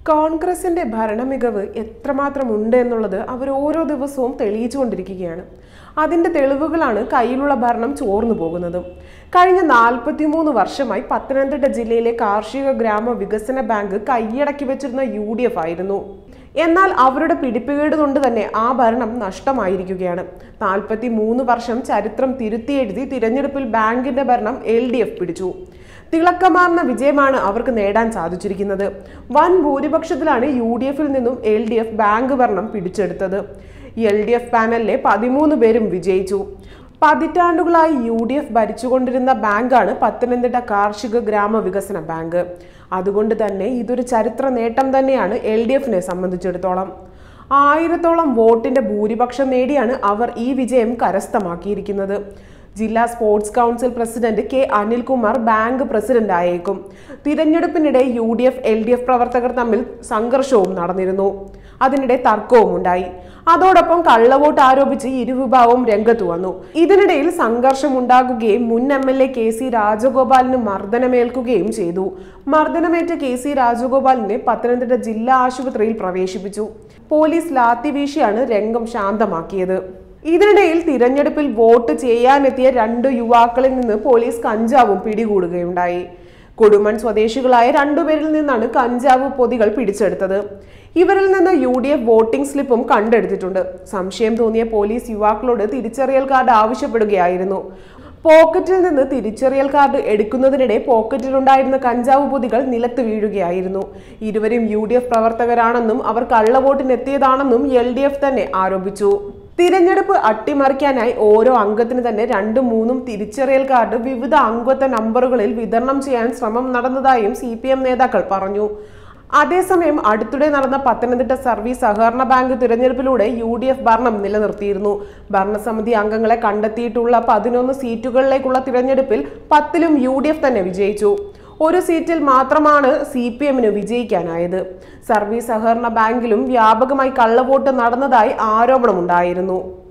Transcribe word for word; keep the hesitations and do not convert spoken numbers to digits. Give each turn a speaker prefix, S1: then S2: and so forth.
S1: കോൺഗ്രസിന്റെ ഭരണമികവ് എത്രമാത്രം ഉണ്ട് എന്നുള്ളത് അവർ ഓരോ ദിവസവും തെളിയിച്ചുകൊണ്ടിരിക്കുകയാണ്. അതിന്റെ തെളിവുകളാണ് കയ്യിലുള്ള ഭരണം ചോർന്നു പോകുന്നത്. കഴിഞ്ഞ നാൽപ്പത്തിമൂന്ന് വർഷമായി പത്തനംതിട്ട ജില്ലയിലെ കാർഷിക ഗ്രാമ വികസന ബാങ്ക് കൈയടക്കി വെച്ചിരുന്ന യു ഡി എഫ് ആയിരുന്നു. എന്നാൽ അവരുടെ പിടിപ്പുകേട് കൊണ്ട് തന്നെ ആ ഭരണം നഷ്ടമായിരിക്കുകയാണ്. നാൽപ്പത്തി മൂന്ന് വർഷം ചരിത്രം തിരുത്തിയെഴുതി തിരഞ്ഞെടുപ്പിൽ ബാങ്കിന്റെ ഭരണം എൽ ഡി എഫ് പിടിച്ചു. തിളക്കമാർന്ന വിജയമാണ് അവർക്ക് നേടാൻ സാധിച്ചിരിക്കുന്നത്. വൻ ഭൂരിപക്ഷത്തിലാണ് യു ഡി എഫിൽ നിന്നും എൽ ഡി എഫ് ബാങ്ക് ഭരണം പിടിച്ചെടുത്തത്. എൽ ഡി എഫ് പാനലിലെ പതിമൂന്ന് പേരും വിജയിച്ചു. പതിറ്റാണ്ടുകളായി യു ഡി എഫ് ഭരിച്ചുകൊണ്ടിരുന്ന ബാങ്കാണ് പത്തനംതിട്ട കാർഷിക ഗ്രാമ വികസന ബാങ്ക്. അതുകൊണ്ട് തന്നെ ഇതൊരു ചരിത്ര നേട്ടം തന്നെയാണ് എൽ ഡി എഫിനെ സംബന്ധിച്ചിടത്തോളം. ആയിരത്തോളം വോട്ടിന്റെ ഭൂരിപക്ഷം നേടിയാണ് അവർ ഈ വിജയം കരസ്ഥമാക്കിയിരിക്കുന്നത്. ജില്ലാ sports council president K Anilkumar bank president ആയേക്കും. തിരഞ്ഞെടുപ്പിനിടെ U D F L D F പ്രവർത്തകർ തമ്മിൽ സംഘർഷവും നടന്നിരുന്നു. അതിനിടെ തർക്കവും ഉണ്ടായി. അതോടൊപ്പം കള്ളവോട്ട് ആരോപിച്ച് ഇരുവിഭാഗവും രംഗത്തു വന്നു. ഇതിനിടയിൽ സംഘർഷം ഉണ്ടാകുകയും മുൻ M L A K C രാജഗോപാലിന് മർദ്ദനമേൽക്കുകയും ചെയ്തു. മർദ്ദനമേറ്റ കെ സി രാജഗോപാലിനെ പത്തനംതിട്ട ജില്ലാ ആശുപത്രിയിൽ പ്രവേശിപ്പിച്ചു. പോലീസ് ലാത്തി വീശിയാണ് രംഗം ശാന്തമാക്കിയത്. ഇതിനിടയിൽ തിരഞ്ഞെടുപ്പിൽ വോട്ട് ചെയ്യാനെത്തിയ രണ്ട് യുവാക്കളിൽ നിന്ന് പോലീസ് കഞ്ചാവും പിടികൂടുകയുണ്ടായി. കൊടുമൺ സ്വദേശികളായ രണ്ടുപേരിൽ നിന്നാണ് കഞ്ചാവ് പൊതികൾ പിടിച്ചെടുത്തത്. ഇവരിൽ നിന്ന് യു ഡി എഫ് വോട്ടിംഗ് സ്ലിപ്പും കണ്ടെടുത്തിട്ടുണ്ട്. സംശയം തോന്നിയ പോലീസ് യുവാക്കളോട് തിരിച്ചറിയൽ കാർഡ് ആവശ്യപ്പെടുകയായിരുന്നു. പോക്കറ്റിൽ നിന്ന് തിരിച്ചറിയൽ കാർഡ് എടുക്കുന്നതിനിടെ പോക്കറ്റിലുണ്ടായിരുന്ന കഞ്ചാവ് പൊതികൾ നിലത്ത് വീഴുകയായിരുന്നു. ഇരുവരും യു ഡി എഫ് പ്രവർത്തകരാണെന്നും അവർ കള്ളവോട്ടിനെത്തിയതാണെന്നും എൽ ഡി എഫ് തന്നെ ആരോപിച്ചു. തിരഞ്ഞെടുപ്പ് അട്ടിമറിക്കാനായി ഓരോ അംഗത്തിന് തന്നെ രണ്ടും മൂന്നും തിരിച്ചറിയൽ കാർഡ് വിവിധ അംഗത്വ നമ്പറുകളിൽ വിതരണം ചെയ്യാൻ ശ്രമം നടന്നതായും സി പി എം നേതാക്കൾ പറഞ്ഞു. അതേസമയം അടുത്തിടെ നടന്ന പത്തനംതിട്ട സർവീസ് സഹകരണ ബാങ്ക് തിരഞ്ഞെടുപ്പിലൂടെ യു ഡി എഫ് ഭരണം നിലനിർത്തിയിരുന്നു. ഭരണസമിതി അംഗങ്ങളെ കണ്ടെത്തിയിട്ടുള്ള പതിനൊന്ന് സീറ്റുകളിലേക്കുള്ള തിരഞ്ഞെടുപ്പിൽ പത്തിലും യു ഡി എഫ് തന്നെ വിജയിച്ചു. ഒരു സീറ്റിൽ മാത്രമാണ് സി പി എമ്മിന് വിജയിക്കാനായത്. സർവീസ് സഹകരണ ബാങ്കിലും വ്യാപകമായി കള്ളവോട്ട് നടന്നതായി ആരോപണമുണ്ടായിരുന്നു.